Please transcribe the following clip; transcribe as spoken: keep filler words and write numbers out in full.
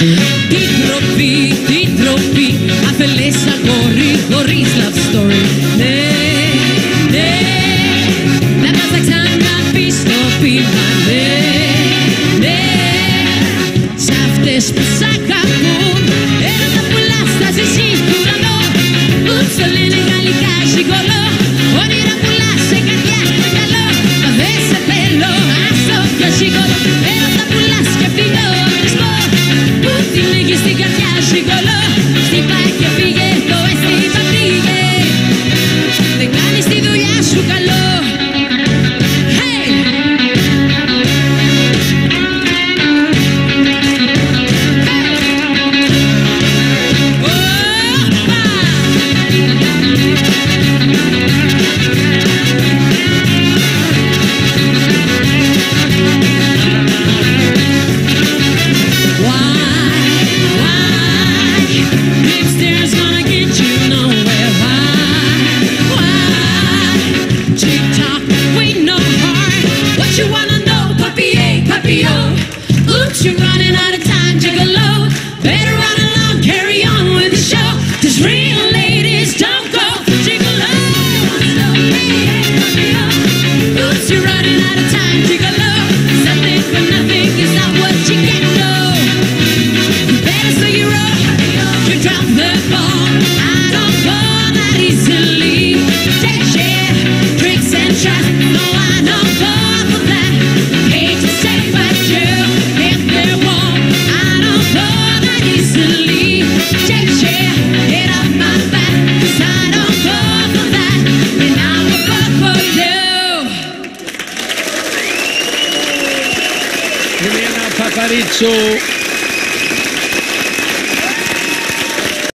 Ti troppi, ti troppi, αφελέσα κορί, χωρίς love story. Ναι, ναι, να πας να ξαναπείς το πείμα. Ναι, ναι, σ' αυτές που σ' αγαπούν, έρωτα πουλάς, θα ζήσει ουρανό. Ούψ, το λένε γαλλικά ζυγολό, όνειρα πουλάς σε καρδιά στο καλό. Μα δεν σε θέλω, άστο πιο ζυγολό, έρωτα πουλάς και φθηνό χρησμό. Πού την λέγεις στην καρδιά ζυγολό, στύπα και φύγε, το αίσθημα φύγε. Δεν κάνεις τη δουλειά σου καλό. Hey! You're running out of time, gigolo. Better run along, carry on with the show. 'Cause real ladies don't go for gigolo. Oops, you're running out of time, gigolo. Something for nothing is not what you get, no. You better slow your roll, you drop the ball. I don't fall that easily. Take share, tricks and traps. No, I don't fall for that. Hate to say, but you. Elena Paparizou.